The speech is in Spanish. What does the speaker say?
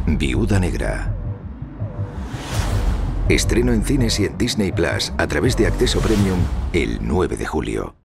Viuda Negra. Estreno en cines y en Disney Plus a través de Acceso Premium el 9 de julio.